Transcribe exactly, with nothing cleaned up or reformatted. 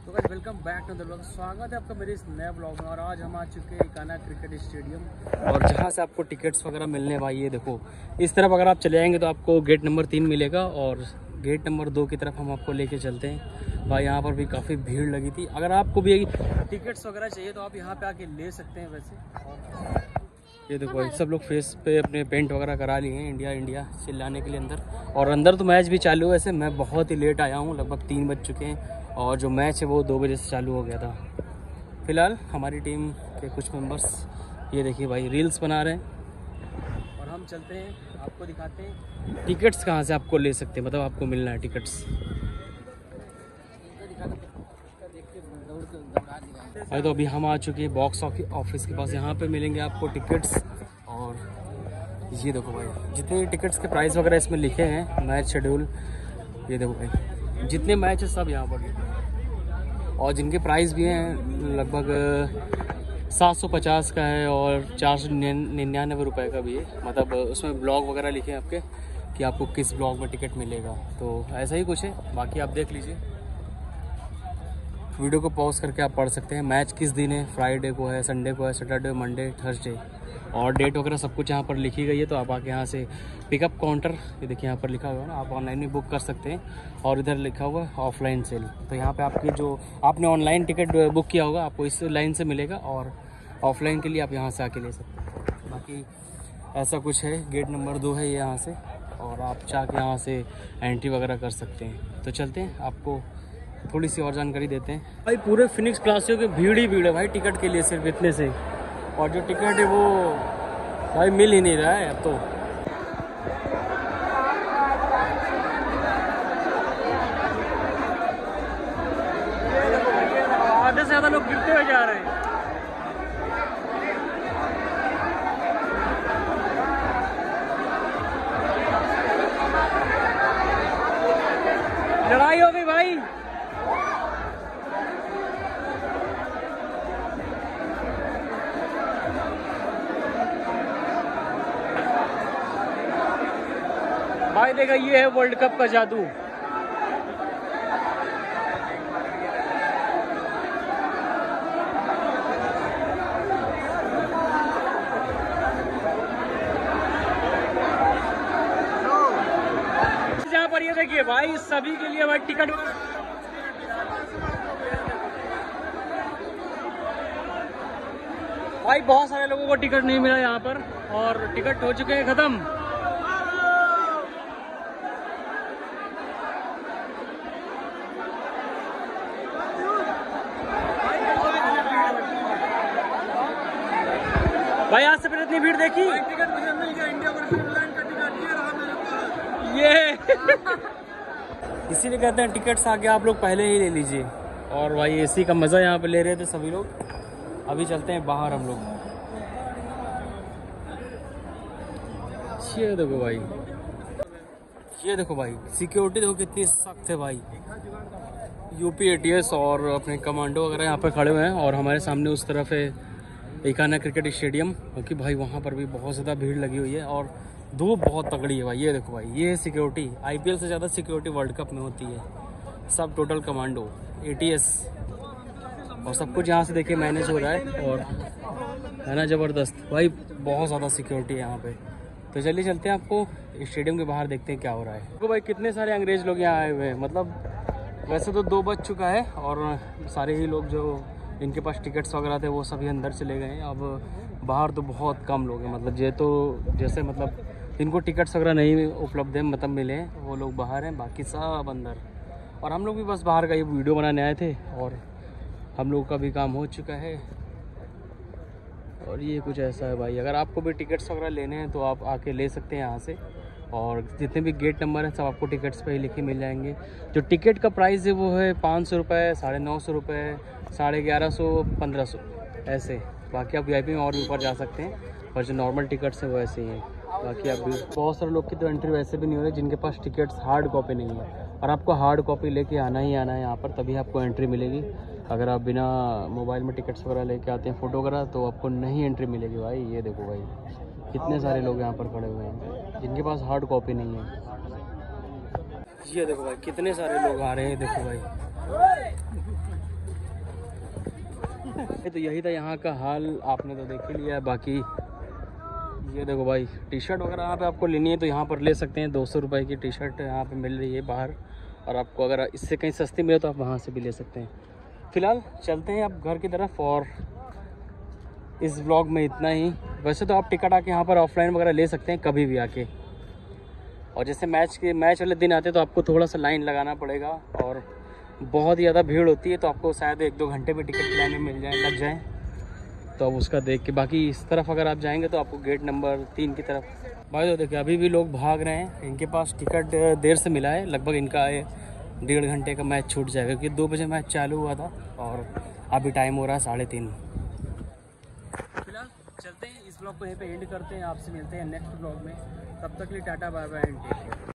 तो guys welcome back to the blog. स्वागत है आपका मेरे इस नए ब्लॉग में। और आज हम आ चुके हैं इकाना क्रिकेट स्टेडियम और जहां से आपको टिकट्स वगैरह मिलने भाई ये देखो इस तरफ अगर आप चले आएंगे तो आपको गेट नंबर तीन मिलेगा और गेट नंबर दो की तरफ हम आपको लेके चलते हैं। भाई यहाँ पर भी काफ़ी भीड़ लगी थी। अगर आपको भी टिकट्स वगैरह चाहिए तो आप यहाँ पे आके ले सकते हैं वैसे। और ये देखो भाई सब लोग फेस पे अपने पेंट वगैरह करा लिए हैं इंडिया इंडिया चिल्लाने के लिए अंदर। और अंदर तो मैच भी चालू है। वैसे मैं बहुत ही लेट आया हूँ, लगभग तीन बज चुके हैं और जो मैच है वो दो बजे से चालू हो गया था। फिलहाल हमारी टीम के कुछ मेंबर्स ये देखिए भाई रील्स बना रहे हैं और हम चलते हैं आपको दिखाते हैं टिकट्स कहाँ से आपको ले सकते हैं, मतलब आपको मिलना है टिकट्स। भाई तो अभी हम आ चुके हैं बॉक्स ऑफिस के पास, यहाँ पे मिलेंगे आपको टिकट्स। और ये देखो भाई जितने टिकट्स के प्राइस वगैरह इसमें लिखे हैं, मैच शेड्यूल, ये देखो भाई जितने मैच है सब यहाँ पर। और जिनके प्राइस भी हैं लगभग सात सौ पचास का है और चार सौ निन्यानवे रुपये का भी है। मतलब उसमें ब्लॉग वगैरह लिखे हैं आपके कि आपको किस ब्लॉग में टिकट मिलेगा, तो ऐसा ही कुछ है। बाकी आप देख लीजिए, वीडियो को पॉज करके आप पढ़ सकते हैं। मैच किस दिन है, फ्राइडे को है, संडे को है, सैटरडे, मंडे, थर्सडे और डेट वगैरह सब कुछ यहाँ पर लिखी गई है। तो आप आके यहाँ से पिकअप काउंटर, ये देखिए यहाँ पर लिखा हुआ है ना, आप ऑनलाइन भी बुक कर सकते हैं। और इधर लिखा हुआ है ऑफलाइन सेल, तो यहाँ पे आपकी जो आपने ऑनलाइन टिकट बुक किया होगा आपको इस लाइन से मिलेगा और ऑफलाइन के लिए आप यहाँ से आके ले सकते हैं। बाकी ऐसा कुछ है। गेट नंबर दो है ये यहाँ से, और आप चाह के यहाँ से एंट्री वगैरह कर सकते हैं। तो चलते हैं, आपको थोड़ी सी और जानकारी देते हैं। भाई पूरे फिनिक्स क्लासियों की भीड़ ही भीड़ है भाई टिकट के लिए, सिर्फ इतने से। और जो टिकट है वो भाई मिल ही नहीं रहा है अब तो। आधे से ज़्यादा लोग गिरते हुए जा रहे हैं। लड़ाई हो गई भाई। भाई देखा ये है वर्ल्ड कप का जादू। जहाँ पर ये देखिए भाई सभी के लिए भाई टिकट, भाई बहुत सारे लोगों को टिकट नहीं मिला यहाँ पर और टिकट हो चुके हैं खत्म। भाई आज से फिर इतनी भीड़ देखी। टिकट मुझे मिल गया, इंडिया वर्सेस इंग्लैंड का टिकट ये रहा मेरे पास। ये इसीलिए कहते हैं टिकट्स आके आप लोग पहले ही ले लीजिए। और भाई एसी का मजा यहाँ पे ले रहे थे सभी लोग। अभी चलते हैं बाहर हम लोग। ये देखो भाई, ये देखो भाई सिक्योरिटी देखो कितनी सख्त है भाई। यूपी एटीएस और अपने कमांडो वगैरह यहाँ पे खड़े हुए हैं। और हमारे सामने उस तरफ है इकाना क्रिकेट स्टेडियम, क्योंकि भाई वहाँ पर भी बहुत ज़्यादा भीड़ लगी हुई है और धूप बहुत तगड़ी है भाई। ये देखो भाई ये सिक्योरिटी, आईपीएल से ज़्यादा सिक्योरिटी वर्ल्ड कप में होती है। सब टोटल कमांडो, एटीएस और सब कुछ यहाँ से देखिए मैनेज हो रहा है। और है ना ज़बरदस्त भाई, बहुत ज़्यादा सिक्योरिटी है यहाँ पे। तो चलिए चलते हैं, आपको स्टेडियम के बाहर देखते हैं क्या हो रहा है। देखो भाई कितने सारे अंग्रेज लोग यहाँ आए हुए हैं। मतलब वैसे तो दो बज चुका है और सारे ही लोग जो इनके पास टिकट्स वगैरह थे वो सभी अंदर चले गए हैं। अब बाहर तो बहुत कम लोग हैं। मतलब ये तो जैसे मतलब इनको टिकट्स वगैरह नहीं उपलब्ध है, मतलब मिले, वो लोग बाहर हैं, बाकी सब अंदर। और हम लोग भी बस बाहर का ये वीडियो बनाने आए थे और हम लोग का भी काम हो चुका है। और ये कुछ ऐसा है भाई, अगर आपको भी टिकट्स वगैरह लेने हैं तो आप आके ले सकते हैं यहाँ से। और जितने भी गेट नंबर हैं सब आपको टिकट्स पे ही लिखे मिल जाएंगे। जो टिकट का प्राइस है वो है पाँच सौ रुपये, साढ़े नौ सौ रुपये, साढ़े ग्यारह सौ, पंद्रह सौ ऐसे। बाकी आप वीआईपी में और भी ऊपर जा सकते हैं, और जो नॉर्मल टिकट्स हैं वो ऐसे ही हैं। बाकी आप भी बहुत सारे लोग की तो एंट्री वैसे भी नहीं हो रही जिनके पास टिकट्स हार्ड कॉपी नहीं है। और आपको हार्ड कॉपी लेके आना ही आना है यहाँ पर, तभी आपको एंट्री मिलेगी। अगर आप बिना मोबाइल में टिकट्स वगैरह लेके आते हैं फ़ोटो वगैरह तो आपको नहीं एंट्री मिलेगी भाई। ये देखो भाई कितने सारे लोग यहाँ पर खड़े हुए हैं जिनके पास हार्ड कॉपी नहीं है। ये देखो भाई कितने सारे लोग आ रहे हैं, देखो भाई तो यही था यहाँ का हाल, आपने तो देख ही लिया। बाकी ये देखो भाई, टी शर्ट वगैरह यहाँ पे आपको लेनी है तो यहाँ पर ले सकते हैं। दो सौ रुपये की टी शर्ट यहाँ पे मिल रही है बाहर, और आपको अगर इससे कहीं सस्ती मिले तो आप वहाँ से भी ले सकते हैं। फ़िलहाल चलते हैं अब घर की तरफ, और इस ब्लॉग में इतना ही। वैसे तो आप टिकट आके यहाँ पर ऑफलाइन वगैरह ले सकते हैं कभी भी आके, और जैसे मैच के मैच वाले दिन आते हैं तो आपको थोड़ा सा लाइन लगाना पड़ेगा, और बहुत ही ज़्यादा भीड़ होती है तो आपको शायद एक दो घंटे में टिकट लाइन में मिल जाए लग जाए, तो अब उसका देख के। बाकी इस तरफ अगर आप जाएंगे तो आपको गेट नंबर तीन की तरफ भाई तो देखिए अभी भी लोग भाग रहे हैं। इनके पास टिकट देर से मिला है, लगभग इनका डेढ़ घंटे का मैच छूट जाएगा, क्योंकि दो बजे मैच चालू हुआ था और अभी टाइम हो रहा है साढ़े तीन। फिलहाल चलते हैं, इस ब्लॉग को यहीं पे एंड करते हैं। आपसे मिलते हैं नेक्स्ट ब्लॉग में, तब तक के लिए tata bye bye and take care.